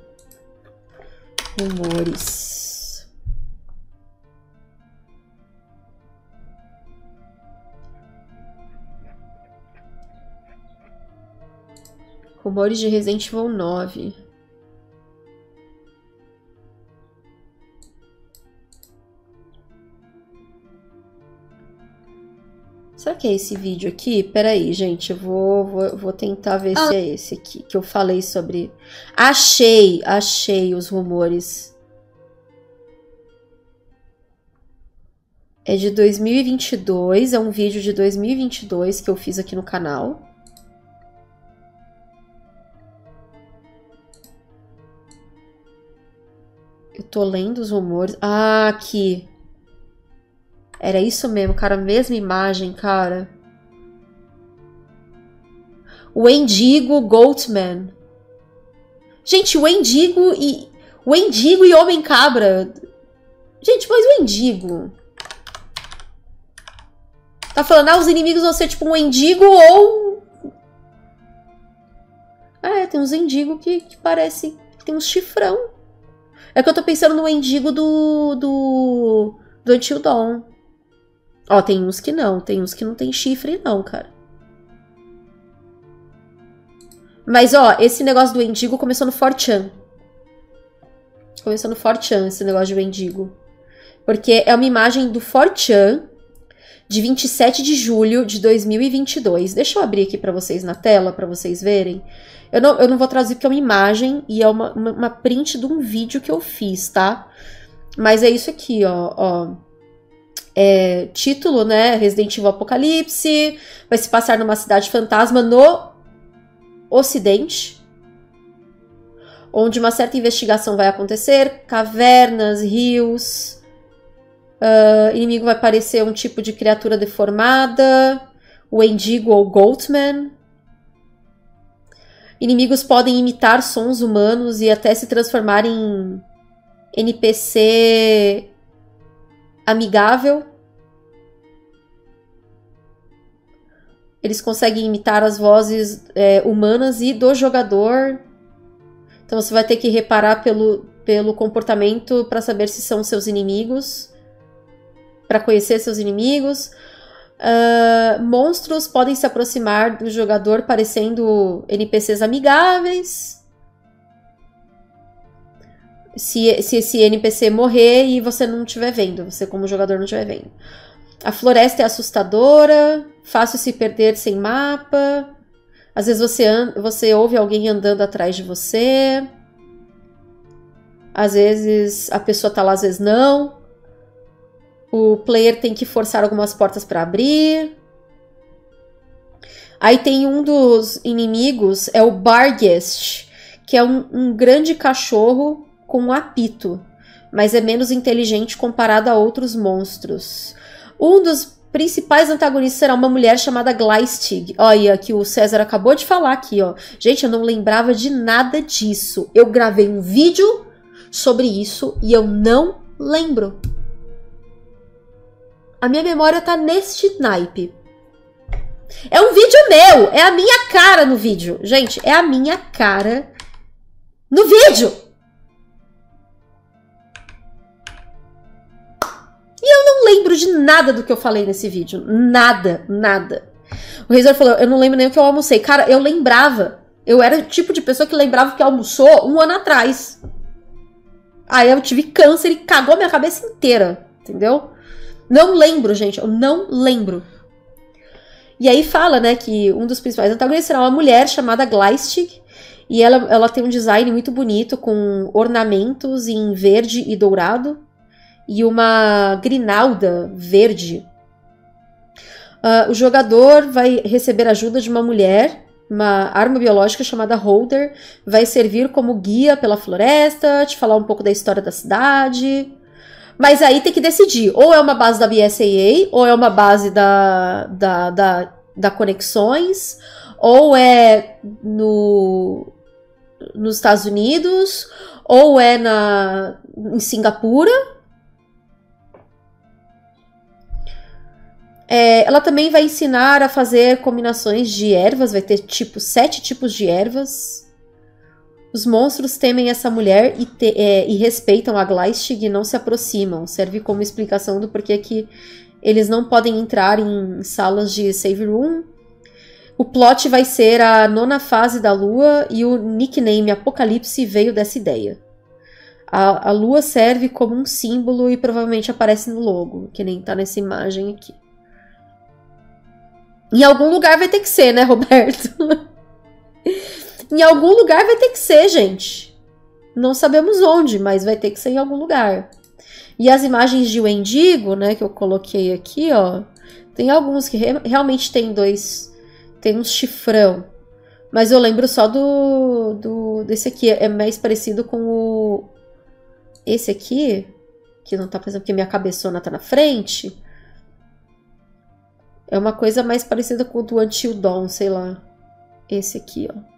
Rumores. Rumores de Resident Evil nove. Será que é esse vídeo aqui? Peraí, gente, eu vou, vou, vou tentar ver ah. se é esse aqui, que eu falei sobre... Achei, achei os rumores. É de dois mil e vinte e dois, é um vídeo de dois mil e vinte e dois que eu fiz aqui no canal. Eu tô lendo os rumores. Ah, aqui. Era isso mesmo, cara. Mesma imagem, cara. O Endigo Goatman. Gente, o Endigo e... O Endigo e Homem-Cabra. Gente, mas o Endigo... Tá falando, ah, os inimigos vão ser tipo um Endigo ou... Ah, é, tem uns Endigo que, que parece... que tem uns chifrão. É que eu tô pensando no Endigo do... Do... Do Until Dawn. Ó, tem uns que não. Tem uns que não tem chifre não, cara. Mas, ó, esse negócio do Endigo começou no four chan. Começou no four chan, esse negócio de Endigo. Porque é uma imagem do four chan de vinte e sete de julho de dois mil e vinte e dois. Deixa eu abrir aqui pra vocês na tela, pra vocês verem. Eu não, eu não vou traduzir porque é uma imagem e é uma, uma, uma print de um vídeo que eu fiz, tá? Mas é isso aqui, ó, ó. É, título, né? Resident Evil Apocalipse. Vai se passar numa cidade fantasma no Ocidente, onde uma certa investigação vai acontecer. Cavernas, rios. Uh, inimigo vai parecer um tipo de criatura deformada. O Endigo ou Goatman. Inimigos podem imitar sons humanos e até se transformar em N P C amigável. Eles conseguem imitar as vozes é, humanas e do jogador. Então você vai ter que reparar pelo, pelo comportamento para saber se são seus inimigos. Para conhecer seus inimigos. Uh, monstros podem se aproximar do jogador parecendo N P Cs amigáveis. Se, se esse N P C morrer e você não estiver vendo, você como jogador não estiver vendo. A floresta é assustadora, fácil se perder sem mapa. Às vezes você, você ouve alguém andando atrás de você. Às vezes a pessoa tá lá, às vezes não. O player tem que forçar algumas portas para abrir. Aí tem um dos inimigos, é o Barghest, que é um, um grande cachorro com um apito, mas é menos inteligente comparado a outros monstros. Um dos principais antagonistas será uma mulher chamada Gleistig. Olha, que o César acabou de falar aqui, ó. Gente, eu não lembrava de nada disso. Eu gravei um vídeo sobre isso e eu não lembro. A minha memória tá neste naipe. É um vídeo meu, é a minha cara no vídeo. Gente, é a minha cara no vídeo. E eu não lembro de nada do que eu falei nesse vídeo. Nada, nada. O Razor falou, eu não lembro nem o que eu almocei. Cara, eu lembrava. Eu era o tipo de pessoa que lembrava que almoçou um ano atrás. Aí eu tive câncer e cagou a minha cabeça inteira. Entendeu? Não lembro, gente. Eu não lembro. E aí fala, né, que um dos principais antagonistas será uma mulher chamada Gleistig. E ela, ela tem um design muito bonito, com ornamentos em verde e dourado. E uma grinalda verde. Uh, o jogador vai receber ajuda de uma mulher. Uma arma biológica chamada Holder. Vai servir como guia pela floresta, te falar um pouco da história da cidade. Mas aí tem que decidir. Ou é uma base da B S A A, ou é uma base da, da, da, da Conexões, ou é no, nos Estados Unidos, ou é na, em Singapura. É, ela também vai ensinar a fazer combinações de ervas, vai ter tipo sete tipos de ervas. Os monstros temem essa mulher e, te, é, e respeitam a Gleistig e não se aproximam. Serve como explicação do porquê que eles não podem entrar em salas de save room. O plot vai ser a nona fase da lua e o nickname Apocalipse veio dessa ideia. A, a lua serve como um símbolo e provavelmente aparece no logo, que nem tá nessa imagem aqui. Em algum lugar vai ter que ser, né, Roberto? Em algum lugar vai ter que ser, gente. Não sabemos onde, mas vai ter que ser em algum lugar. E as imagens de Wendigo, né, que eu coloquei aqui, ó. Tem alguns que re realmente tem dois... Tem uns chifrão. Mas eu lembro só do... do desse aqui. É mais parecido com o... Esse aqui, que não tá parecendo porque minha cabeçona tá na frente... É uma coisa mais parecida com o do Until Dawn, sei lá. Esse aqui, ó.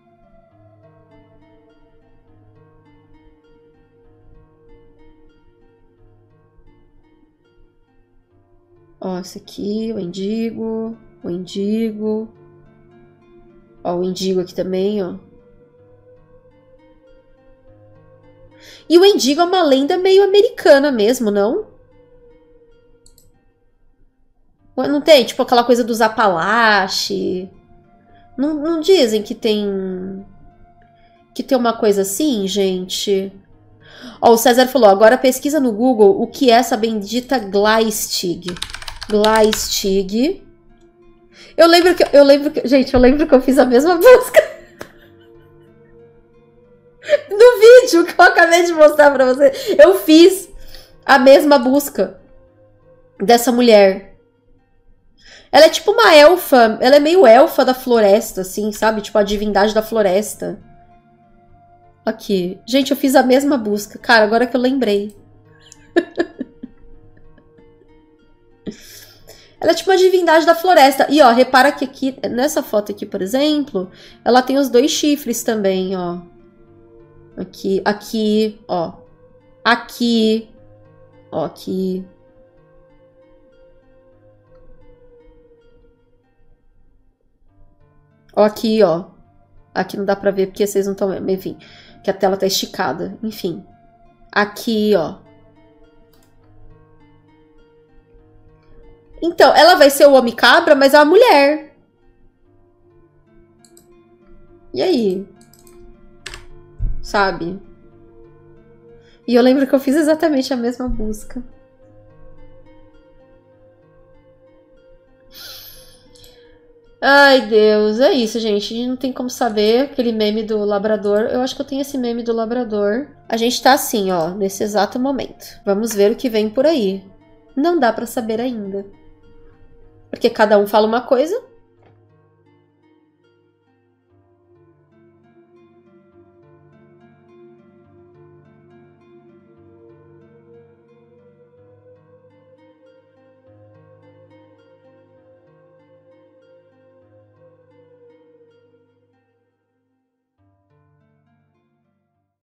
Ó, esse aqui, o Indigo. O Indigo. Ó, o Indigo aqui também, ó. E o Indigo é uma lenda meio americana mesmo, não? Não tem, tipo, aquela coisa dos Apalache. Não, não dizem que tem... Que tem uma coisa assim, gente? Ó, o César falou, agora pesquisa no Google o que é essa bendita Gleistig. Gleistig. Eu lembro que... Eu lembro que... Gente, eu lembro que eu fiz a mesma busca. No vídeo que eu acabei de mostrar pra você. Eu fiz a mesma busca dessa mulher. Ela é tipo uma elfa, ela é meio elfa da floresta, assim, sabe? Tipo a divindade da floresta. Aqui. Gente, eu fiz a mesma busca. Cara, agora que eu lembrei. Ela é tipo uma divindade da floresta. E, ó, repara que aqui, nessa foto aqui, por exemplo, ela tem os dois chifres também, ó. Aqui, aqui, ó. Aqui. Ó, aqui. Ó, aqui, ó. Aqui não dá pra ver porque vocês não estão vendo. Enfim, que a tela tá esticada. Enfim. Aqui, ó. Então, ela vai ser o homem-cabra, mas é uma mulher. E aí? Sabe? E eu lembro que eu fiz exatamente a mesma busca. Ai, Deus, é isso, gente. A gente não tem como saber aquele meme do labrador. Eu acho que eu tenho esse meme do labrador. A gente tá assim, ó, nesse exato momento. Vamos ver o que vem por aí. Não dá pra saber ainda. Porque cada um fala uma coisa